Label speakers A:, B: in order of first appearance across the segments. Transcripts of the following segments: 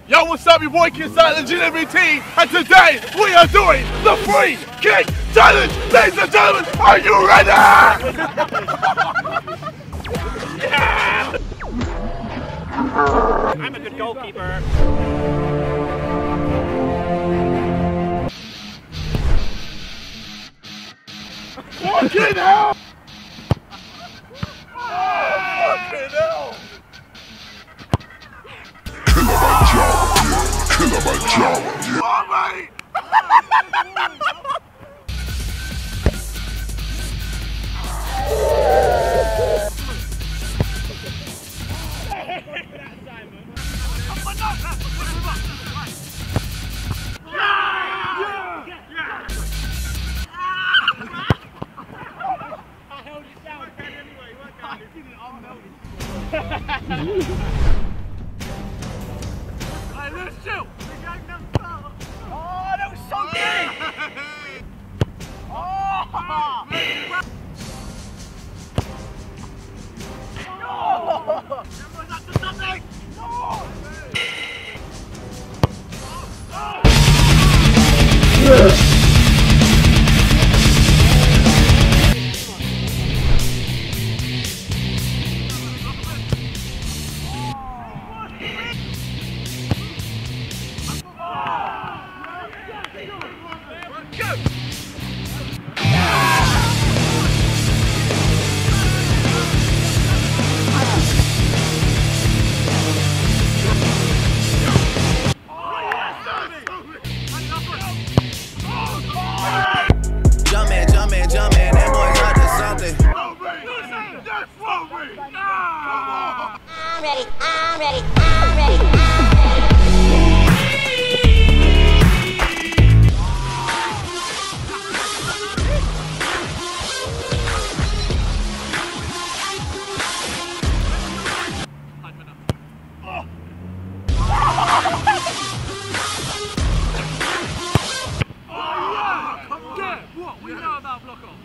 A: Yo, what's up? Your boy Kid Silent, GWT, and today we are doing the free kick challenge. Ladies and gentlemen, are you ready? Yeah!
B: I'm a good goalkeeper.
A: Fucking hell! Oh, fucking hell!
C: Kilimanjaro, yeah.
A: Oh, mate! Let's chill. Oh, that was so good. Oh. No. Everyone's up to something. No.
D: Jumpin', that boy's up to something.
E: I'm ready, I'm ready, I'm ready, I'm ready.
B: What? We know about block off.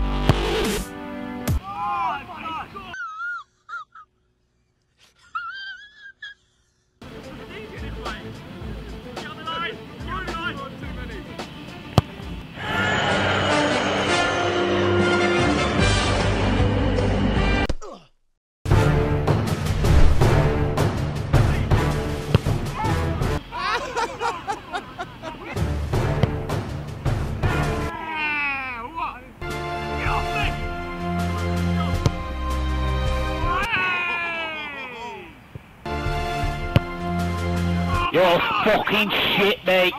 B: Oh my God.
F: You're fucking shit, mate.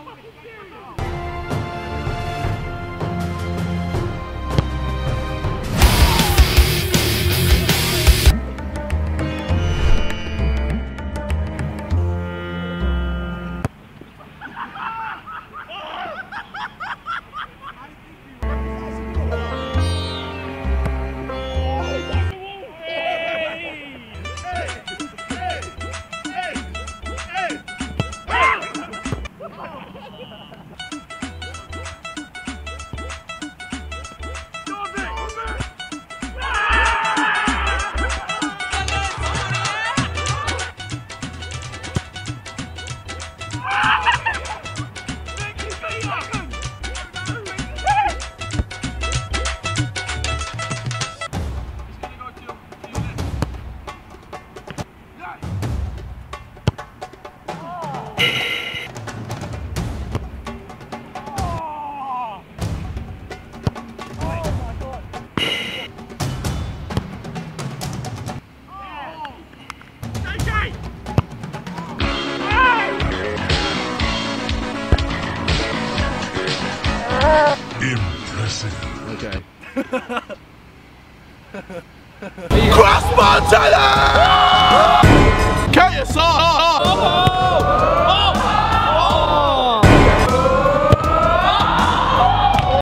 C: Impressive.
A: Okay. Cross Montana!